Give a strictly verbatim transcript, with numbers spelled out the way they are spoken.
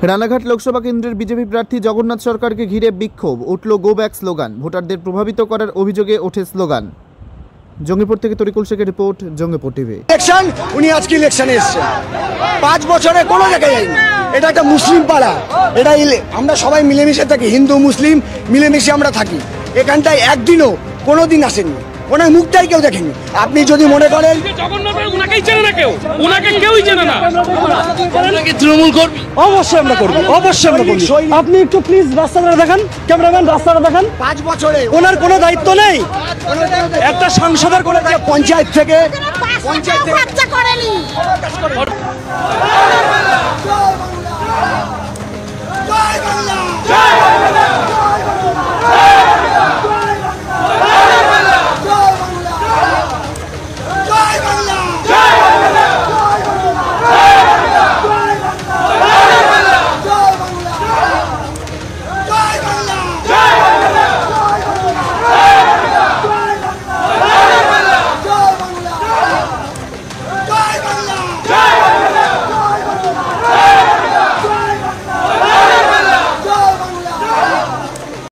রানাঘাট লোকসভা কেন্দ্রের বিজেপি প্রার্থী জগন্নাথ সরকারকে ঘিরে বিক্ষোভ, উঠল গো ব্যাক স্লোগান। ভোটারদের প্রভাবিত করার অভিযোগে ওঠে স্লোগান। জঙ্গিপুর থেকে তরিকুল শেখের রিপোর্ট, জঙ্গিপুর টিভি। ইলেকশন, উনি আজকে ইলেকশনে এসেছেন, পাঁচ বছরে কোনো জায়গায় যায়নি। এটা একটা মুসলিম পাড়া, এটা আমরা সবাই মিলেমিশে থাকি, হিন্দু মুসলিম মিলেমিশে আমরা থাকি। এখানটায় একদিনও কোনো দিন আসেননি, ওনার মুখটাই কেউ দেখেনি। আপনি যদি মনে করেন অবশ্যই আমরা করবো, অবশ্যই আমরা করবো। আপনি একটু প্লিজ রাস্তাটা দেখান, ক্যামেরাম্যান রাস্তাটা দেখান। পাঁচ বছরে ওনার কোনো দায়িত্ব নেই, একটা সাংসদের কোনো পঞ্চায়েত থেকে পঞ্চায়েত থেকে